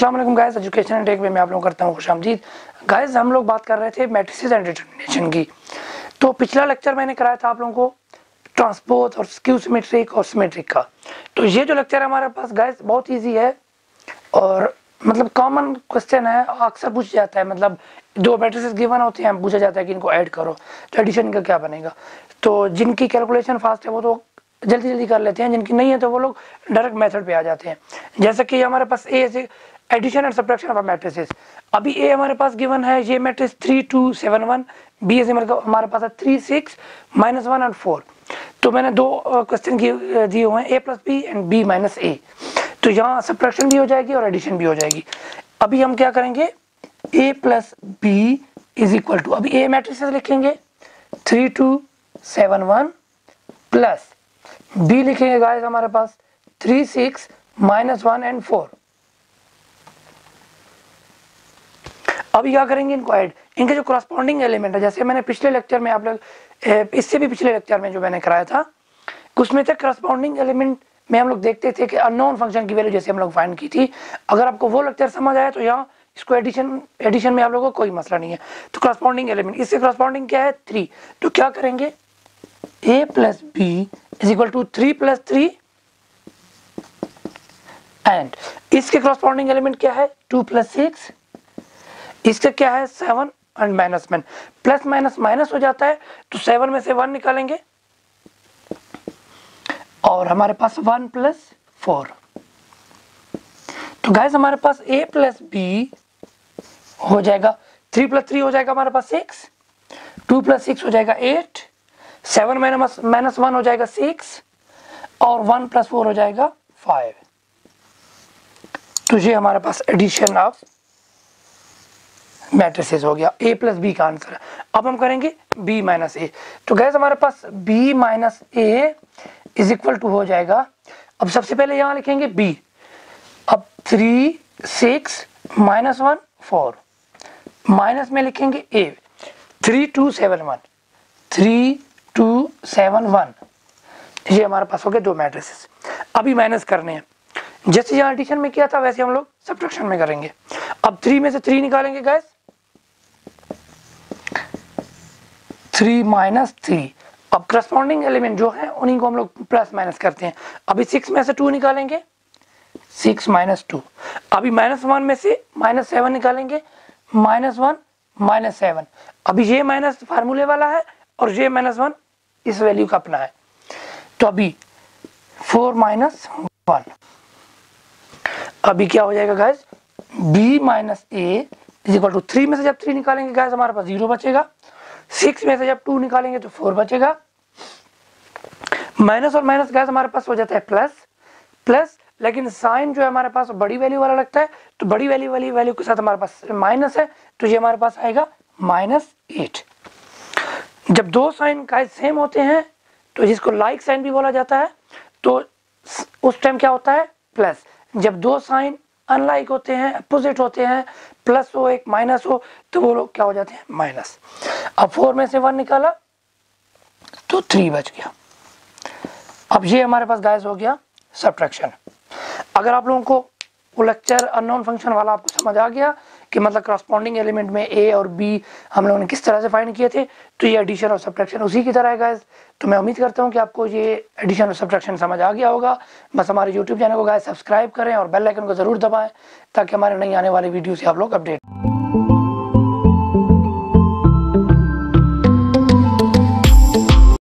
अस्सलाम वालेकुम guys, education and take में मैं आप लोगों को करता हूँ खुशामदीद। गाइस हम लोग बात कर रहे थे मैट्रिसेस एंड डिटरमिनेशन की। तो पिछला लेक्चर मैंने कराया था आप लोगों को ट्रांसपोज और स्क्यू सिमेट्रिक और सिमेट्रिक का। तो ये जो लेक्चर है हमारे पास गाइस बहुत ईजी है और मतलब कॉमन क्वेश्चन है, अक्सर पूछ जाता है। मतलब दो मैट्रिसेस गिवन होते हैं, पूछा जाता है कि इनको ऐड करो तो एडिशन का क्या बनेगा। तो जिनकी कैलकुलेशन फास्ट है वो तो जल्दी जल्दी कर लेते हैं, जिनकी नहीं है तो वो लोग डायरेक्ट मेथड पे आ जाते हैं। जैसे कि हमारे पास ए से addition and subtraction of matrices. अभी ए हमारे पास गिवन है ये मैट्रिक्स 3 2 7 1, बी से हमारे पास है 3 6 -1 और 4। तो मैंने दो क्वेश्चन दिए हुए हैं, A plus B and B minus A. तो यहाँ सब्ट्रैक्शन भी हो जाएगी और एडिशन भी हो जाएगी। अभी हम क्या करेंगे, A plus B is equal to, अभी ए मैट्रिसेस लिखेंगे 3 2 7 1 प्लस बी लिखेंगे गाइस हमारे पास 3 6 -1 एंड 4। अभी क्या करेंगे, इनको ऐड, इनके जो करस्पॉन्डिंग एलिमेंट है, जैसे मैंने पिछले लेक्चर में आप लोग इससे भी पिछले लेक्चर में जो मैंने कराया था उसमें थे करस्पॉन्डिंग एलिमेंट में हम लोग देखते थे कि अननोन फंक्शन की वैल्यू जैसे हम लोग फाइंड की थी। अगर आपको वो लेक्चर समझ आया तो यहाँ इसको एडिशन में आप लोगों को कोई मसला नहीं है। तो करस्पॉन्डिंग एलिमेंट, इससे करस्पॉन्डिंग क्या है 3। तो क्या करेंगे, a plus B is equal to 3 + 3 and इसके करस्पॉन्डिंग एलिमेंट क्या है 2 + 6, इसका क्या है 7 एंड -1, प्लस माइनस माइनस हो जाता है तो 7 में से 1 निकालेंगे और हमारे पास 1 + 4। तो गाइस हमारे पास a प्लस बी हो जाएगा 3 + 3 हो जाएगा हमारे पास 6, 2 + 6 हो जाएगा 8, 7 -1 हो जाएगा 6 और 1 + 4 हो जाएगा 5। तो ये हमारे पास एडिशन ऑफ मैट्रिसेस हो गया, a प्लस बी का आंसर है। अब हम करेंगे b माइनस ए। तो गैस हमारे पास b minus A is equal to हो जाएगा, अब सबसे पहले यहाँ लिखेंगे b, अब 3 6 -1 4 माइनस में लिखेंगे a 3 2 7 1 3 2 7 1। ये हमारे पास हो गए दो मैट्रिसेस। अभी माइनस करने हैं, जैसे यहाँ एडिशन में किया था वैसे हम लोग सब्ट्रैक्शन में करेंगे। अब 3 में से 3 निकालेंगे गाइस, 3 - 3। अब करस्पॉन्डिंग एलिमेंट जो है उन्हीं को हम लोग प्लस माइनस करते हैं। अभी 6 में से 2 निकालेंगे 6 - 2। अभी -1 में से -7 निकालेंगे -1 -7। अभी ये माइनस फार्मूले वाला है और ये -1 इस वैल्यू का अपना है। तो अभी 4 - 1। अभी क्या हो जाएगा guys, b minus A is equal to 3 में से जब 3 निकालेंगे गाइस हमारे पास 0 बचेगा, 6 में से जब 2 निकालेंगे तो 4 बचेगा। माइनस और माइनस गाइस हमारे पास हो जाता है प्लस प्लस, लेकिन साइन जो है हमारे पास बड़ी वैल्यू वाला लगता है, तो बड़ी वैल्यू वाली वैल्यू के साथ हमारे पास माइनस है, तो ये हमारे पास आएगा -8। जब दो साइन गाइस सेम होते हैं तो जिसको लाइक साइन भी बोला जाता है, तो उस टाइम क्या होता है प्लस। जब दो साइन अनलाइक होते हैं, अपोजिट होते हैं, प्लस हो एक माइनस हो, तो वो लोग क्या हो जाते हैं माइनस। अब 4 में से 1 निकाला तो 3 बच गया। अब ये हमारे पास गाइस हो गया सब्ट्रैक्शन। अगर आप लोगों को वो लेक्चर अननोन फंक्शन वाला आपको समझ आ गया कि मतलब करस्पॉन्डिंग एलिमेंट में a और b हम लोगों ने किस तरह से फाइंड किए थे, तो ये एडिशन और सब्ट्रैक्शन उसी की तरह है गाइस। तो मैं उम्मीद करता हूँ कि आपको ये एडिशन और सब्ट्रैक्शन समझ आ गया होगा। बस हमारे यूट्यूब चैनल को गाइस सब्सक्राइब करें और बेल आइकन को जरूर दबाएं ताकि हमारे नई आने वाली वीडियो से आप लोग अपडेट